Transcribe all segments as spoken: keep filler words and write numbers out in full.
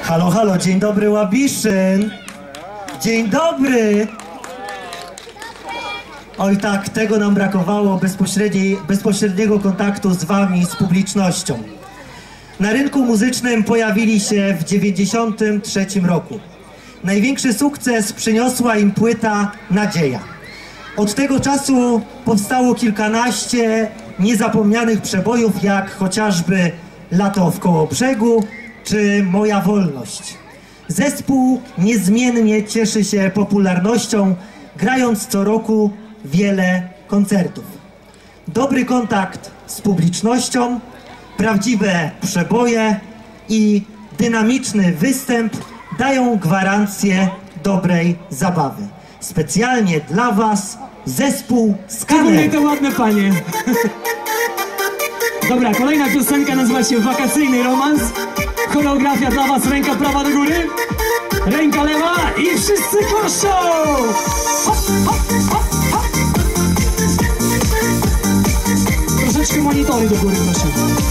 Halo, halo, dzień dobry Łabiszyn. Dzień dobry. Oj tak, tego nam brakowało, bezpośredniego kontaktu z wami, z publicznością. Na rynku muzycznym pojawili się w dziewięćdziesiątym trzecim roku. Największy sukces przyniosła im płyta Nadzieja. Od tego czasu powstało kilkanaście niezapomnianych przebojów, jak chociażby Lato w Kołobrzegu czy Moja Wolność. Zespół niezmiennie cieszy się popularnością, grając co roku wiele koncertów. Dobry kontakt z publicznością, prawdziwe przeboje i dynamiczny występ dają gwarancję dobrej zabawy. Specjalnie dla was zespół Skaner. To ładne panie. Dobra, kolejna piosenka nazywa się Wakacyjny Romans. Choreografia dla was, ręka prawa do góry, ręka lewa i wszyscy klaszczą! Hop, hop, hop, hop. Troszeczkę monitory do góry, proszę.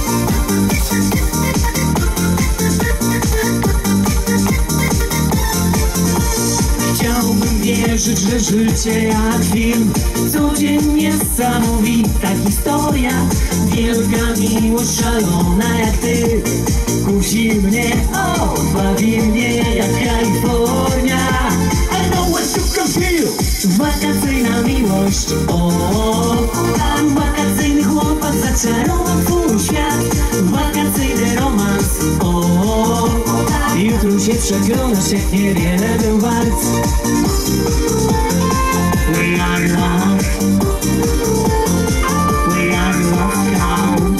Chciałbym wierzyć, że życie jak film, codziennie niesamowita historia. Wielka miłość szalona jak ty, kusi mnie, o, bawi mnie jak Kalifornia. I know what you can feel. Wakacyjna miłość, o, tam wakacyjny chłopak zaczarował twój świat. Wakacyjny romans, o, jutro się przekonasz, jak niewiele był wart. We are love, we are love now.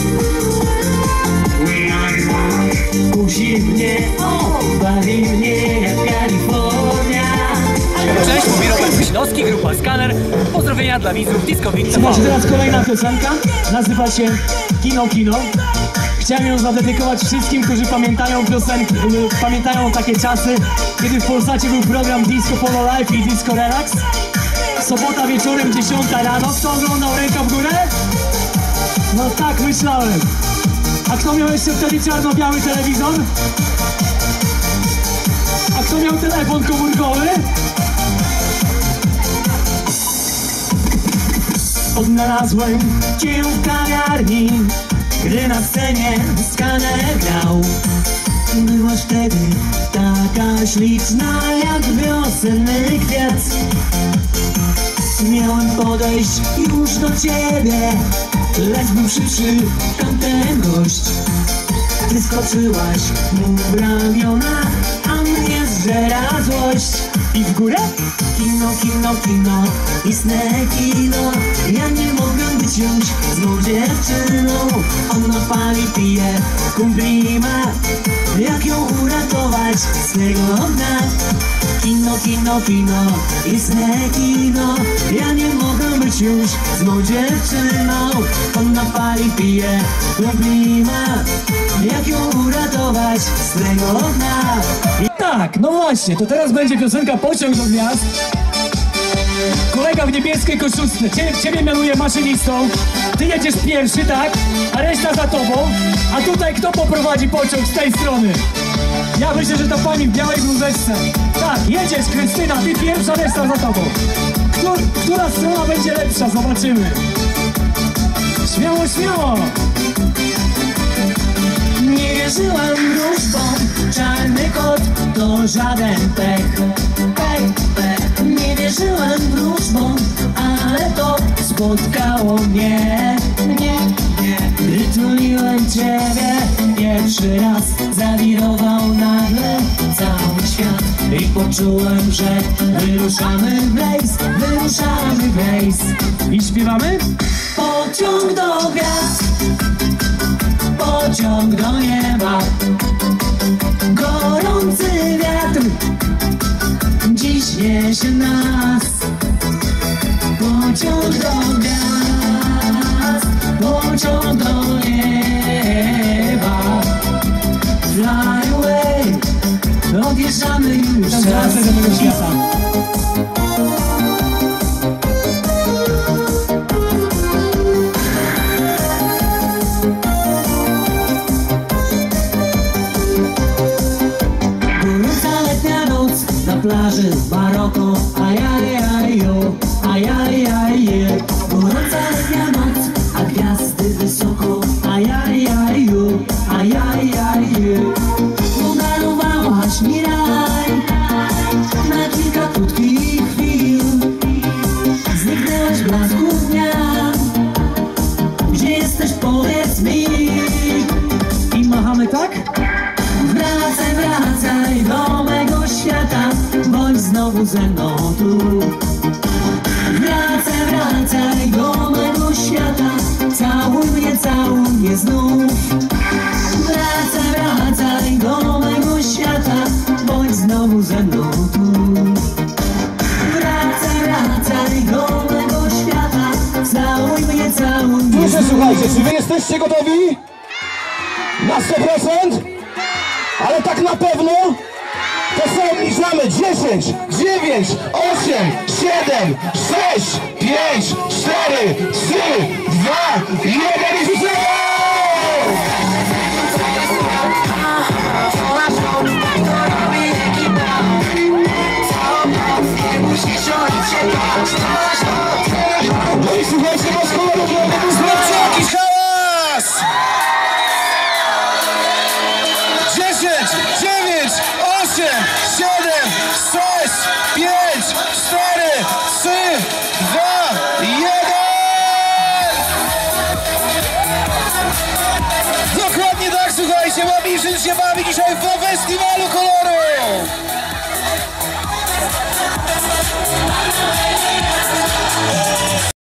We are love, kusi mnie, o, bawi mnie jak Kalifornia. Cześć, mówi Robert Wyśnowski, grupa Skaner. Pozdrowienia dla widzów Disco Beat. Słuchajcie, teraz kolejna piosenka, nazywa się Kino Kino. Chciałem ją zadedykować wszystkim, którzy pamiętają piosenki, pamiętają takie czasy, kiedy w Polsacie był program Disco Polo Live i Disco Relax. Sobota wieczorem, dziesiąta rano. Kto oglądał, ręka w górę? No tak myślałem. A kto miał jeszcze wtedy czarno-biały telewizor? A kto miał telefon komórkowy? Odnalazłem cię w kawiarni, gdy na scenie Skaner grał. Byłaś wtedy taka śliczna jak wiosenny kwiat. Miałem podejść już do ciebie, lecz był szybszy tamten gość. Ty skoczyłaś mu w ramiona, a mnie zżera złość. I w górę? Kino, kino, kino, istne kino. Ja nie mogę być już z tą dziewczyną. Ona pali, pije, kumpli ma. Jak ją uratować z tego dna? Kino, kino, kino, istne kino. Ja nie mogę być już z tą dziewczyną. Ona pali, pije, kumpli ma. Jak ją uratować z tego dna? I tak, no właśnie, to teraz będzie piosenka Pociąg do Gwiazd. Kolega w niebieskiej koszulce, ciebie, ciebie mianuję maszynistą. Ty jedziesz pierwszy, tak? A reszta za tobą. A tutaj kto poprowadzi pociąg z tej strony? Ja myślę, że to pani w białej bluzeczce. Tak, jedziesz Krystyna, ty pierwsza, reszta za tobą. Któr, która strona będzie lepsza? Zobaczymy. Śmiało, śmiało. Nie wierzyłam wróżbom, czarny kot to żaden pech, pech, pech. Nie wierzyłam wróżbom, ale to spotkało mnie, mnie, mnie. Gdy tuliłem ciebie pierwszy raz, zawirował nagle cały świat. I poczułem, że wyruszamy w rejs, wyruszamy w rejs. I śpiewamy? Pociąg do gwiazd, pociąg do nieba, gorący wiatr dziś niesie nas. Pociąg do gwiazd, pociąg do nieba. Fly away, odjeżdżamy już Tam wracaj do tego świata. plaży w Maroko. Ajajajo, ajajaje. Gorąca letnia noc, a gwiazdy wysoko. Ajajajo, ajajaje. Podarowałaś mi raj na kilka krótkich chwil. Zniknęłaś w blasku dnia. Gdzie jesteś, powiedz mi. I machamy tak? Wracaj, wracaj do mego świata, bądź znowu ze mną tu. Wracaj, wracaj do mego świata, całuj mnie, całuj mnie znów. Wracaj, wracaj do mego świata, bądź znowu ze mną tu. Wracaj, wracaj do mego świata, całuj mnie, całuj mnie Proszę, znów. słuchajcie, czy wy jesteście gotowi? Na sto procent? Ale tak na pewno? To co obniżamy? dziesięć, dziewięć, osiem, siedem, sześć, pięć, cztery, trzy, dwa, jeden i rzucamy! No i słuchajcie, masz kolorów, zróbcie jakiś hałas! dziesięć, dziewięć, osiem, siedem, sześć, pięć, cztery, trzy, dwa, jeden! Dokładnie tak, słuchajcie, Łabiszyn się bawi dzisiaj w festiwalu kolorów!